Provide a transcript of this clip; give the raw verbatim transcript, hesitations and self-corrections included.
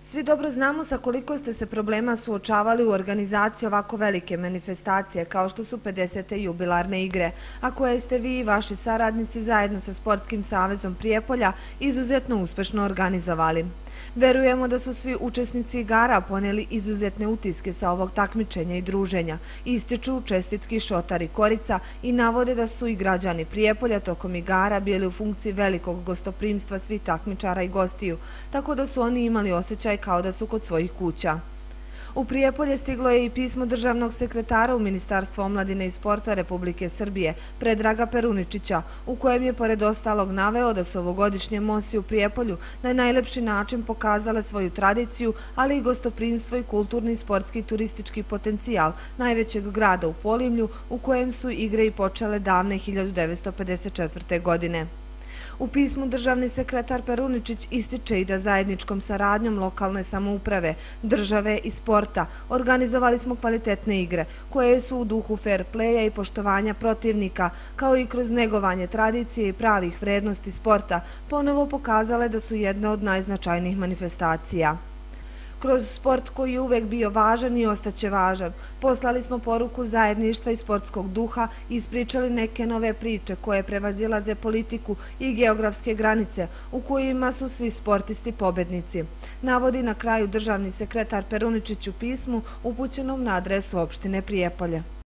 Svi dobro znamo sa koliko ste se problema suočavali u organizaciji ovako velike manifestacije kao što su pedesete jubilarne igre, a koje ste vi i vaši saradnici zajedno sa Sportskim savezom Prijepolja izuzetno uspešno organizovali. Verujemo da su svi učesnici igara poneli izuzetne utiske sa ovog takmičenja i druženja, ističu čestitki Šotar i Korica i navode da su i građani Prijepolja tokom igara bili u funkciji velikog gostoprimstva svih takmičara i gostiju, tako da su oni imali osjećaj kao da su kod svojih kuća. U Prijepolje stiglo je i pismo državnog sekretara u Ministarstvu omladine i sporta Republike Srbije, Predraga Peruničića, u kojem je pored ostalog naveo da su ovogodišnje mosi u Prijepolju na najlepši način pokazale svoju tradiciju, ali i gostoprimstvo i kulturni, sportski i turistički potencijal najvećeg grada u Polimlju, u kojem su igre i počele davne hiljadu devetsto pedeset četvrte. godine. U pismu državni sekretar Peruničić ističe i da zajedničkom saradnjom lokalne samouprave, države i sporta organizovali smo kvalitetne igre, koje su u duhu fair playa i poštovanja protivnika, kao i kroz negovanje tradicije i pravih vrednosti sporta, ponovo pokazale da su jedne od najznačajnijih manifestacija. Kroz sport koji je uvek bio važan i ostaće važan, poslali smo poruku zajedništva i sportskog duha i ispričali neke nove priče koje prevazilaze politiku i geografske granice, u kojima su svi sportisti pobednici, navodi na kraju državni sekretar Peruničić u pismu upućenom na adresu opštine Prijepolje.